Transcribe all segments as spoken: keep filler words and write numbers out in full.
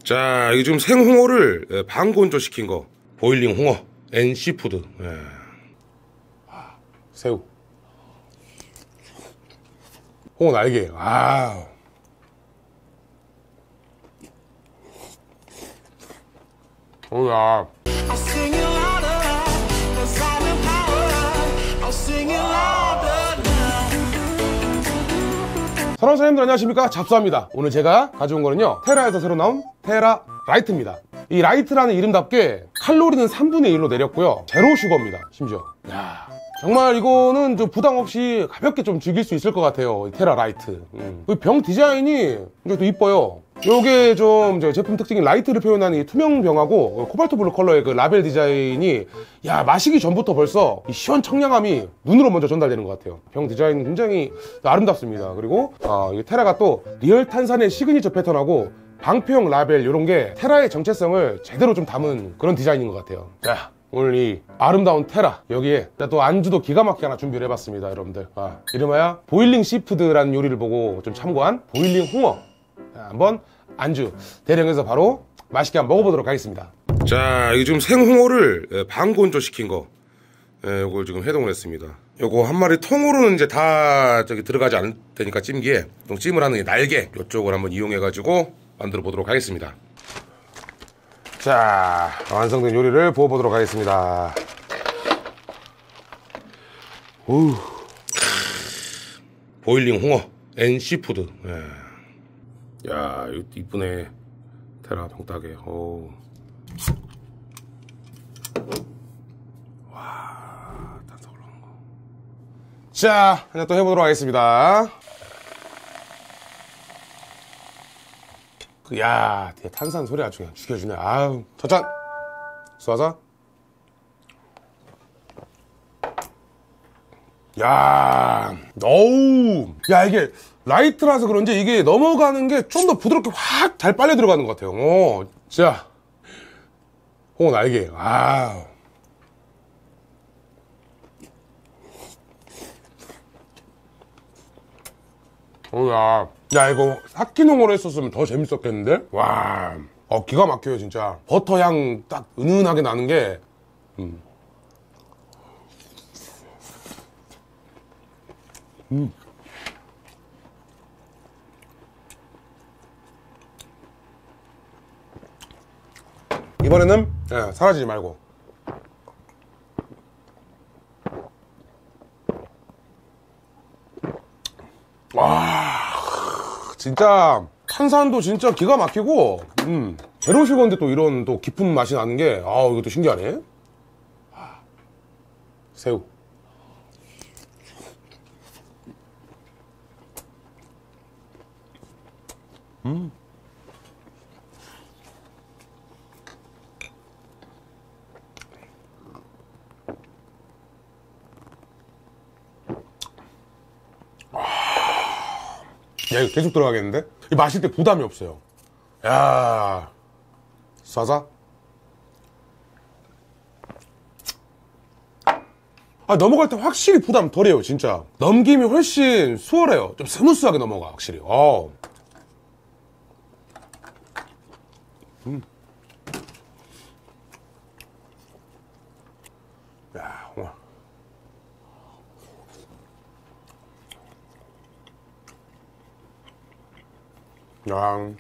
자, 이게 지금 생홍어를 반건조 시킨 거, 보일링 홍어 앤 시푸드. 예. 새우, 홍어 날개. 아, 어우야. 사랑하는 사장님들 안녕하십니까, 잡수합니다. 오늘 제가 가져온 거는요, 테라에서 새로 나온 테라 라이트입니다. 이 라이트라는 이름답게 칼로리는 삼분의 일로 내렸고요, 제로 슈거입니다. 심지어 야, 정말 이거는 좀 부담 없이 가볍게 좀 즐길 수 있을 것 같아요, 이 테라 라이트. 음. 병 디자인이 또 이뻐요. 요게 좀 제품 특징인 라이트를 표현하는 이 투명 병하고 코발트 블루 컬러의 그 라벨 디자인이, 야, 마시기 전부터 벌써 이 시원 청량함이 눈으로 먼저 전달되는 것 같아요. 병 디자인 굉장히 아름답습니다. 그리고 어, 이 테라가 또 리얼 탄산의 시그니처 패턴하고 방패형 라벨, 이런 게 테라의 정체성을 제대로 좀 담은 그런 디자인인 것 같아요. 자, 오늘 이 아름다운 테라, 여기에 또 안주도 기가 막히게 하나 준비를 해봤습니다, 여러분들. 아, 이름하여 보일링 시푸드라는 요리를 보고 좀 참고한 보일링 홍어. 자, 한번 안주 대령해서 바로 맛있게 한번 먹어보도록 하겠습니다. 자, 이게 지금 생홍어를 반건조 시킨 거, 예, 요걸 지금 해동을 했습니다. 요거 한 마리 통으로는 이제 다 저기 들어가지 않을 테니까 찜기에 찜을 하는 게 날개, 요쪽을 한번 이용해 가지고 만들어 보도록 하겠습니다. 자, 완성된 요리를 부어보도록 하겠습니다. 우, 보일링 홍어 앤 시푸드. 예. 야, 이거 이쁘네. 테라 병따개. 오. 와, 탄산 올라오는 거. 자, 이제 또 해보도록 하겠습니다. 야, 탄산 소리 아주 그냥 죽여주네. 아유, 첫 잔 쏴서. 야, 어우, 야, 이게 라이트라서 그런지 이게 넘어가는 게 좀 더 부드럽게 확 잘 빨려 들어가는 것 같아요. 어, 자, 홍어 날개. 아우. 어우야. 야, 이거 사키농어로 했었으면 더 재밌었겠는데? 와, 어, 기가 막혀요, 진짜. 버터 향 딱 은은하게 나는 게. 음. 음. 이번에는, 예, 사라지지 말고. 와, 진짜 탄산도 진짜 기가 막히고, 음, 제로 슈거인데 또 이런 또 깊은 맛이 나는 게, 아, 이것도 신기하네. 새우. 음. 야, 이거 계속 들어가겠는데? 이 마실 때 부담이 없어요. 야, 쏴서. 아, 넘어갈 때 확실히 부담 덜해요, 진짜. 넘김이 훨씬 수월해요. 좀 스무스하게 넘어가, 확실히. 어. 음. 야, 와. 야.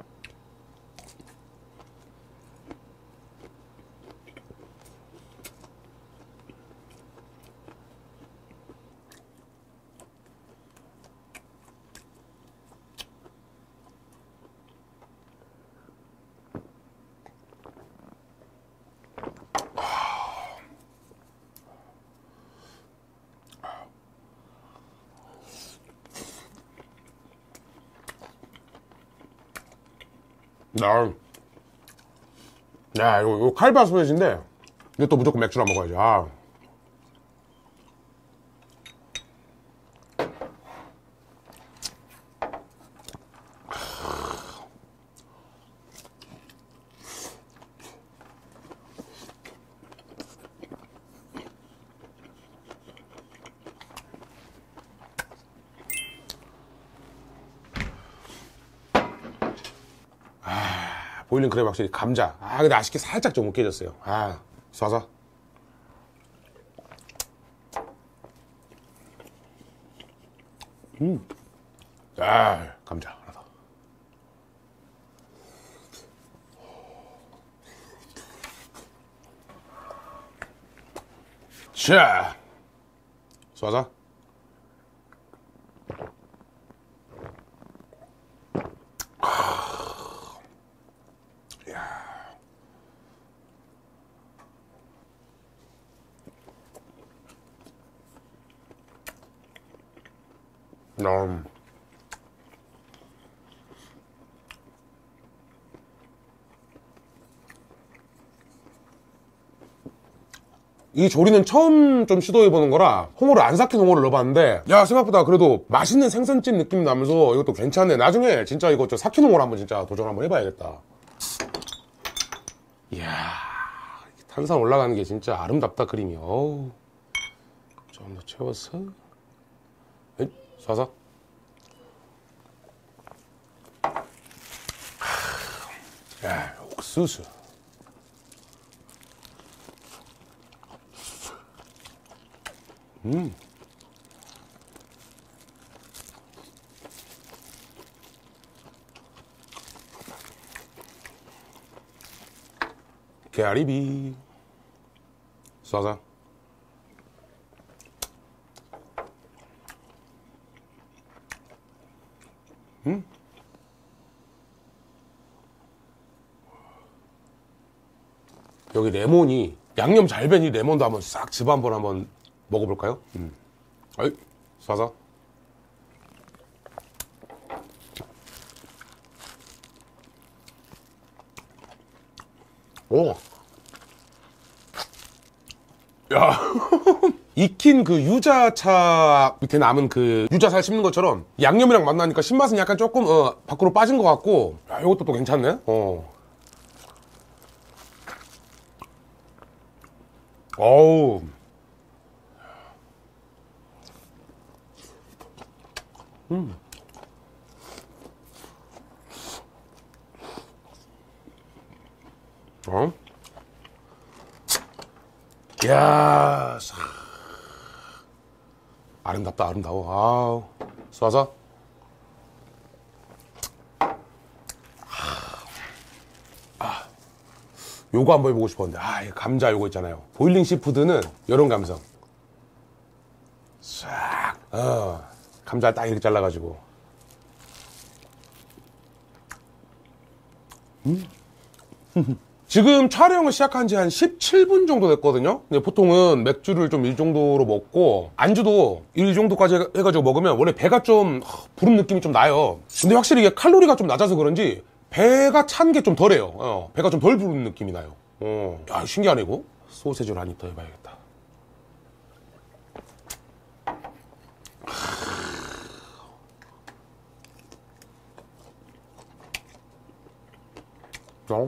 나, 야, 이거, 이거 칼바 소세지인데, 이거 또 무조건 맥주랑 먹어야지. 아. 보일링 크랩 확실히 감자. 아 근데 아쉽게 살짝 좀 으깨졌어요. 아 쏴서. 음. 아 감자 하나 더. 자 쏴서. 음. 이 조리는 처음 좀 시도해보는 거라 홍어를 안 삭힌 홍어를 넣어봤는데 야 생각보다 그래도 맛있는 생선찜 느낌 나면서 이것도 괜찮네. 나중에 진짜 이거 저 삭힌 홍어를 한번 진짜 도전 한번 해봐야겠다. 이야 탄산 올라가는 게 진짜 아름답다 그림이. 어우 좀 더 채워서 에잇, 쏴서. 야 옥수수. 음. 게아리비 쏴서. 음. 여기 레몬이 양념 잘 밴 이 레몬도 한번 싹 집어 한번 한번 먹어볼까요? 음. 어이 쏴서. 오. 야. 익힌 그 유자차 밑에 남은 그 유자살 씹는 것처럼 양념이랑 만나니까 신맛은 약간 조금 어, 밖으로 빠진 것 같고. 야, 이것도 또 괜찮네. 어. 어우. 음. 어? 이야, 아름답다, 아름다워. 아우, 쏴서. 아, 요거 한번 해보고 싶었는데, 아, 감자 요거 있잖아요. 보일링 시푸드는 이런 감성. 싹, 어, 감자 딱 이렇게 잘라가지고. 음. 지금 촬영을 시작한 지 한 십칠 분 정도 됐거든요. 근데 보통은 맥주를 좀 이 정도로 먹고 안주도 이 정도까지 해가지고 먹으면 원래 배가 좀 부른 느낌이 좀 나요. 근데 확실히 이게 칼로리가 좀 낮아서 그런지 배가 찬 게 좀 덜해요. 어, 배가 좀 덜 부른 느낌이 나요. 어, 야, 신기하네 이거. 소세지를 한 입 더 해봐야겠다. 어?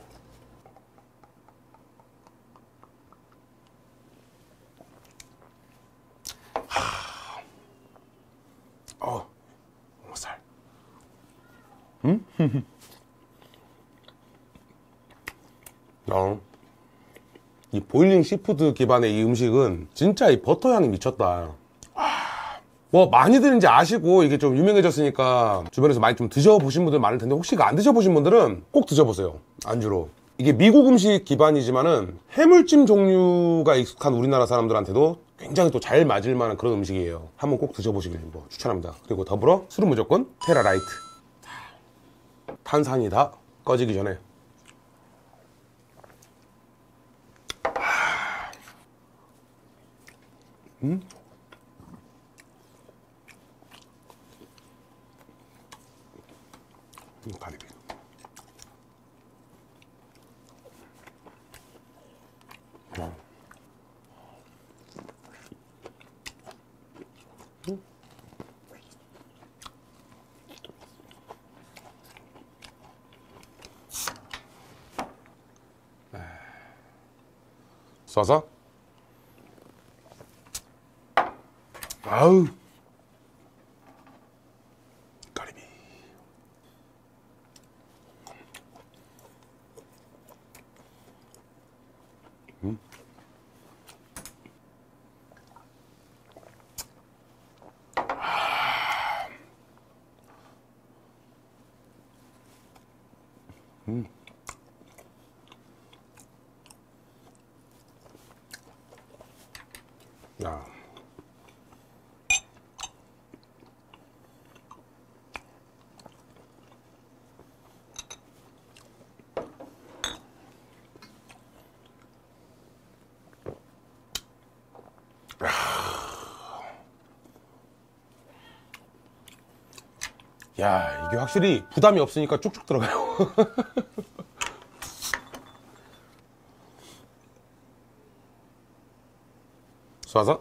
어, 살. 음? 어. 이 보일링 시푸드 기반의 이 음식은 진짜 이 버터 향이 미쳤다. 뭐 많이들 이제 아시고 이게 좀 유명해졌으니까 주변에서 많이 좀 드셔보신 분들 많을 텐데 혹시 안 드셔보신 분들은 꼭 드셔보세요. 안주로. 이게 미국 음식 기반이지만은 해물찜 종류가 익숙한 우리나라 사람들한테도 굉장히 또 잘 맞을 만한 그런 음식이에요. 한번 꼭 드셔보시길 뭐 추천합니다. 그리고 더불어 술은 무조건 테라 라이트. 탄산이 다 꺼지기 전에. 음? 가리비. 어. 음. 써서 아우 가리비. 음. 음. 야. 야, 이게 확실히 부담이 없으니까 쭉쭉 들어가요. 쏴서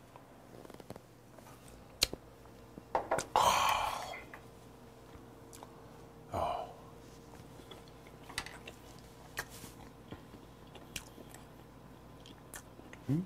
음?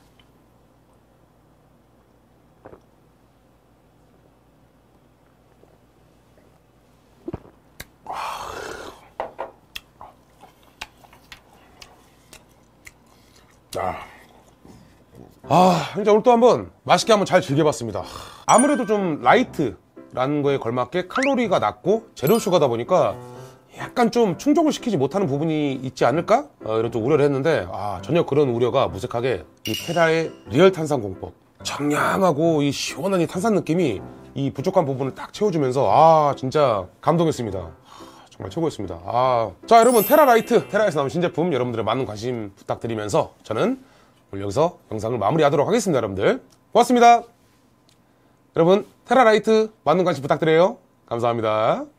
아. 아, 진짜 오늘 또 한번 맛있게 한번 잘 즐겨봤습니다. 아무래도 좀 라이트라는 거에 걸맞게 칼로리가 낮고 제로 슈가다 보니까 약간 좀 충족을 시키지 못하는 부분이 있지 않을까? 어, 이런 좀 우려를 했는데 아, 전혀 그런 우려가 무색하게 이 테라의 리얼 탄산 공법, 청량하고 이 시원한 이 탄산 느낌이 이 부족한 부분을 딱 채워주면서 아, 진짜 감동했습니다. 정말 최고였습니다. 아, 자, 여러분, 테라라이트, 테라에서 나온 신제품 여러분들의 많은 관심 부탁드리면서 저는 오늘 여기서 영상을 마무리하도록 하겠습니다. 여러분들 고맙습니다. 여러분, 테라라이트 많은 관심 부탁드려요. 감사합니다.